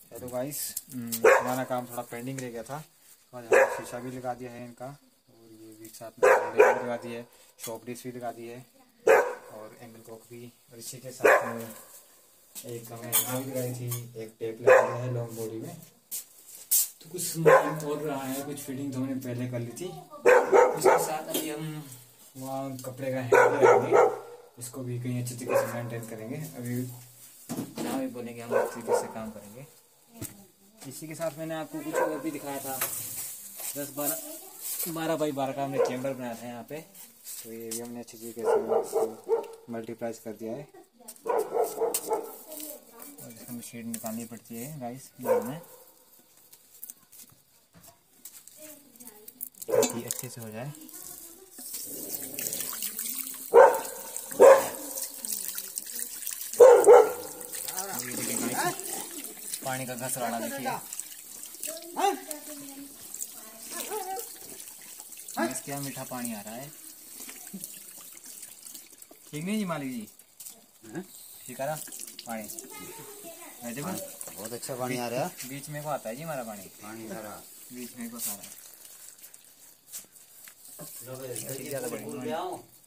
तो गाइस हमारा काम थोड़ा पेंडिंग रह गया था, तो आज हमने शीशा भी लगा दिया है इनका, और ये भी साथ में लगा दी है, शॉप डिश भी लगा दी है, और एंगल कॉक भी, और इसी के साथ में एक हमें भी लगाई थी, एक टेप लगा दिया है लॉन्ग बॉडी में। तो कुछ सामान और रहा है, कुछ फिटिंग तो हमने पहले कर ली थी। उसके साथ अभी हम वहाँ कपड़े का हैंडल लगाएंगे, इसको भी कहीं अच्छे तरीके से मेंटेन करेंगे। अभी जहाँ भी बोलेंगे हम अच्छे तरीके से काम करेंगे। इसी के साथ मैंने आपको कुछ और भी दिखाया था, 12 बाई 12 का हमने चैम्बर बनाया था यहाँ पे, तो ये भी हमने अच्छी तरीके से मल्टीप्लाइज कर दिया है। और इसमें शेड निकालनी पड़ती है गाइस घर में, ताकि अच्छे से हो जाए। पानी का घसराना देखिए, क्या मीठा पानी आ रहा है। ठीक नहीं जी मालिक जी? ठीक आ रहा पानी, बहुत अच्छा पानी आ रहा है। बीच में को आता है जी हमारा पानी आ रहा बीच में को सारा।